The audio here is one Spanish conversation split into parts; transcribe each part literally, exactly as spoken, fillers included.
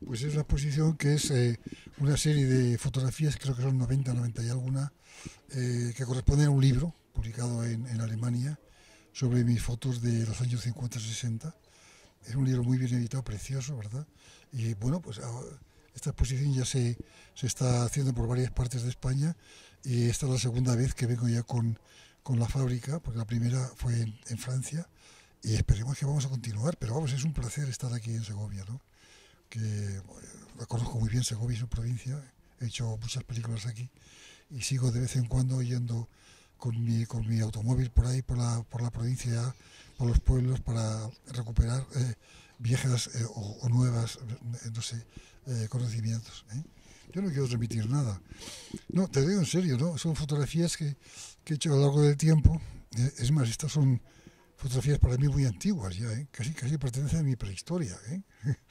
Pues es una exposición que es eh, una serie de fotografías, creo que son noventa, noventa y alguna, eh, que corresponden a un libro publicado en, en Alemania sobre mis fotos de los años cincuenta sesenta. Es un libro muy bien editado, precioso, ¿verdad? Y bueno, pues esta exposición ya se, se está haciendo por varias partes de España y esta es la segunda vez que vengo ya con, con la fábrica, porque la primera fue en, en Francia y esperemos que vamos a continuar, pero vamos, es un placer estar aquí en Segovia, ¿no? Que bueno, la conozco muy bien, Segovia es su provincia, he hecho muchas películas aquí y sigo de vez en cuando yendo con mi, con mi automóvil por ahí, por la, por la provincia, por los pueblos, para recuperar eh, viejas eh, o, o nuevas, eh, no sé, eh, conocimientos. ¿eh? Yo no quiero transmitir nada. No, te digo en serio, ¿no? Son fotografías que, que he hecho a lo largo del tiempo. Eh, es más, estas son fotografías para mí muy antiguas ya, ¿eh? casi, casi pertenecen a mi prehistoria. ¿eh?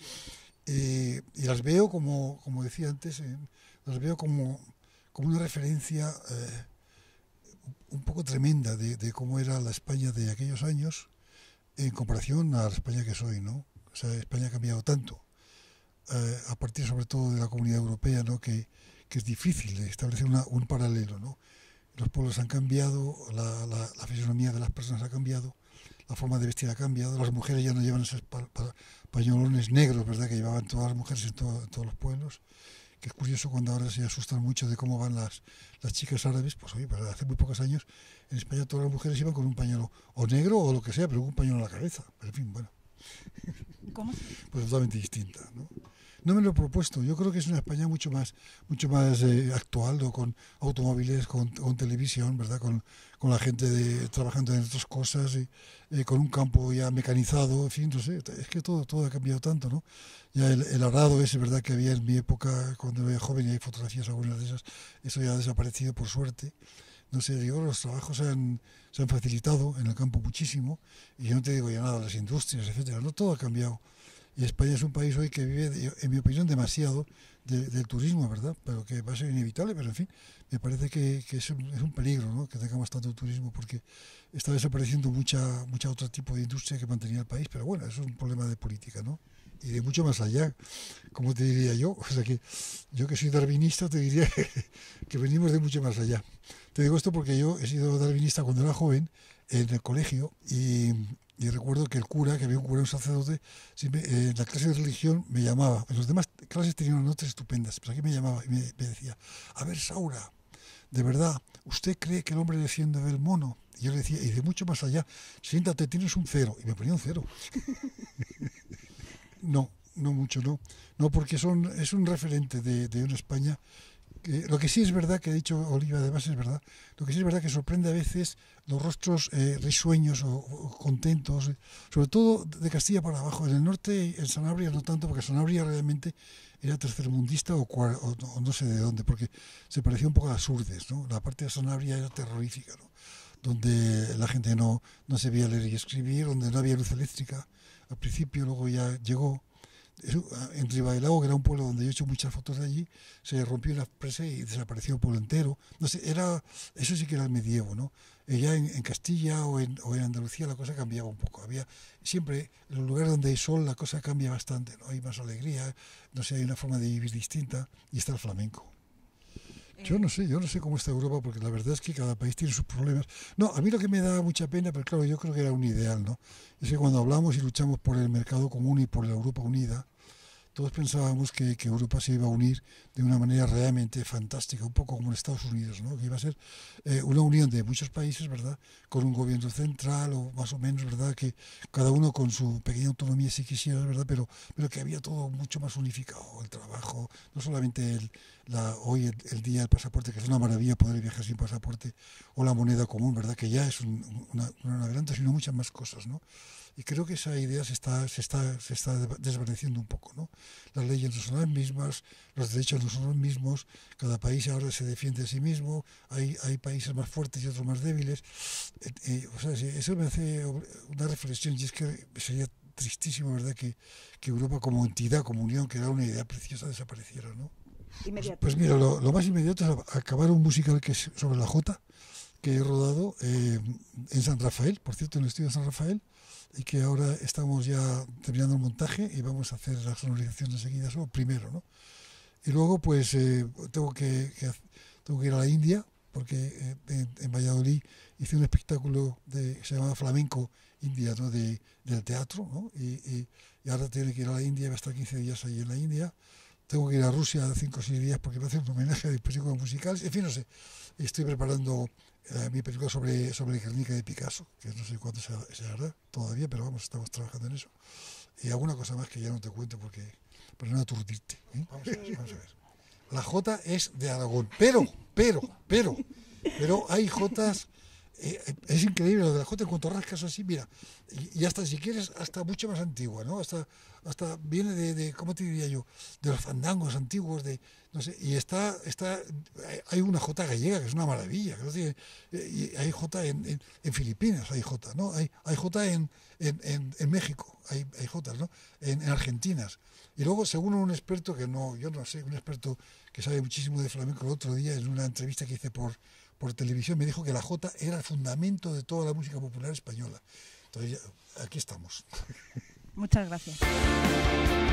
Eh, y las veo como, como decía antes, eh, las veo como, como una referencia eh, un poco tremenda de, de cómo era la España de aquellos años en comparación a la España que soy, ¿no? O sea, España ha cambiado tanto, eh, a partir sobre todo de la Comunidad Europea, ¿no? Que, que es difícil establecer una, un paralelo, ¿no? Los pueblos han cambiado, la, la, la fisonomía de las personas ha cambiado, la forma de vestir ha cambiado, las mujeres ya no llevan esos pa, pa, pañolones negros, ¿verdad?, que llevaban todas las mujeres en, todo, en todos los pueblos, que es curioso cuando ahora se asustan mucho de cómo van las, las chicas árabes. Pues oye, pues hace muy pocos años en España todas las mujeres iban con un pañuelo o negro o lo que sea, pero un pañuelo en la cabeza, pero en fin, bueno. ¿Cómo? Pues totalmente distinta, ¿no? No me lo he propuesto, yo creo que es una España mucho más mucho más eh, actual, ¿no? Con automóviles, con, con televisión, ¿verdad? Con, con la gente de, trabajando en otras cosas, y, eh, con un campo ya mecanizado, en fin, no sé, es que todo, todo ha cambiado tanto, ¿no? Ya el, el arado ese, ¿verdad?, que había en mi época cuando era joven, y hay fotografías algunas de esas, eso ya ha desaparecido por suerte. No sé, digo, los trabajos se han, se han facilitado en el campo muchísimo, y yo no te digo ya nada, las industrias, etcétera, no, todo ha cambiado. Y España es un país hoy que vive, en mi opinión, demasiado de, del turismo, ¿verdad? Pero que va a ser inevitable, pero en fin, me parece que, que es, un, es un peligro, ¿no?, que tengamos tanto turismo, porque está desapareciendo mucha, mucha otro tipo de industria que mantenía el país, pero bueno, eso es un problema de política, ¿no? Y de mucho más allá, como te diría yo, o sea que yo que soy darwinista te diría que, que venimos de mucho más allá. Te digo esto porque yo he sido darwinista cuando era joven en el colegio y, y recuerdo que el cura, que había un cura, un sacerdote, siempre, eh, en la clase de religión me llamaba. En las demás clases tenían unas notas estupendas, pero aquí me llamaba y me, me decía, a ver, Saura, de verdad, ¿usted cree que el hombre desciende del mono? Y yo le decía, y de mucho más allá, siéntate, tienes un cero. Y me ponía un cero. No, no mucho, no. No, porque son, es un referente de, de una España. Que, lo que sí es verdad, que ha dicho Oliva, además es verdad, lo que sí es verdad que sorprende a veces los rostros eh, risueños o, o contentos, eh, sobre todo de Castilla para abajo. En el norte, en Sanabria no tanto, porque Sanabria realmente era tercermundista o, cuar, o, o no sé de dónde, porque se parecía un poco a las Urdes, ¿no? La parte de Sanabria era terrorífica, ¿no? Donde la gente no, no sabía leer y escribir, donde no había luz eléctrica al principio, luego ya llegó. En Ribailao, que era un pueblo donde yo he hecho muchas fotos de allí, se rompió la presa y desapareció el pueblo entero. No sé, era, eso sí que era el medievo, ¿no? Eh, ya en, en Castilla o en, o en Andalucía la cosa cambiaba un poco. Había siempre, en los lugares donde hay sol, la cosa cambia bastante, ¿no? Hay más alegría, no sé, hay una forma de vivir distinta, y está el flamenco. Yo no sé, yo no sé cómo está Europa, porque la verdad es que cada país tiene sus problemas. No, a mí lo que me da mucha pena, pero claro, yo creo que era un ideal, ¿no? Es que cuando hablamos y luchamos por el mercado común y por la Europa unida, todos pensábamos que, que Europa se iba a unir de una manera realmente fantástica, un poco como en Estados Unidos, ¿no? Que iba a ser eh, una unión de muchos países, ¿verdad?, con un gobierno central o más o menos, ¿verdad?, que cada uno con su pequeña autonomía si quisiera, ¿verdad?, pero, pero que había todo mucho más unificado, el trabajo, no solamente el, la, hoy el, el día del pasaporte, que es una maravilla poder viajar sin pasaporte, o la moneda común, ¿verdad?, que ya es un, una, un adelanto, sino muchas más cosas, ¿no? Y creo que esa idea se está, se está, se está desvaneciendo un poco, ¿no? Las leyes no son las mismas, los derechos no son los mismos, cada país ahora se defiende a sí mismo, hay, hay países más fuertes y otros más débiles. Eh, eh, o sea, eso me hace una reflexión, y es que sería tristísimo, ¿verdad?, que, que Europa como entidad, como unión, que era una idea preciosa, desapareciera, ¿no? Pues, pues mira, lo, lo más inmediato es acabar un musical que es sobre la Jota, que he rodado eh, en San Rafael, por cierto, en el estudio de San Rafael, y que ahora estamos ya terminando el montaje y vamos a hacer la sonorización enseguida, eso primero, ¿no? Y luego pues eh, tengo, que, que, tengo que ir a la India, porque eh, en, en Valladolid hice un espectáculo de, que se llamaba Flamenco India, ¿no? de, del teatro, ¿no? y, y, y ahora tengo que ir a la India, voy a estar quince días ahí en la India. Tengo que ir a Rusia cinco o seis días porque va a hacer un homenaje a películas musicales. En fin, no sé, estoy preparando eh, mi película sobre, sobre Guernica de Picasso, que no sé cuándo se, se hará todavía, pero vamos, estamos trabajando en eso. Y alguna cosa más que ya no te cuento porque para no aturdirte. ¿eh? Vamos a ver, vamos a ver. La Jota es de Aragón, pero, pero, pero, pero hay Jotas, eh, es increíble lo de la Jota, en cuanto rascas así, mira, y, y hasta si quieres, hasta mucho más antigua, ¿no? Hasta, hasta viene de, de, ¿cómo te diría yo? De los fandangos antiguos, de, no sé, y está, está, hay una Jota gallega que es una maravilla, que no tiene, y hay Jota en, en, en Filipinas, hay Jota, ¿no? Hay, hay Jota en, en, en, en México, hay, hay Jotas, ¿no? En, en Argentinas. Y luego, según un experto, que no, yo no sé, un experto que sabe muchísimo de flamenco, el otro día en una entrevista que hice por, por televisión me dijo que la jota era el fundamento de toda la música popular española. Entonces, aquí estamos. Muchas gracias.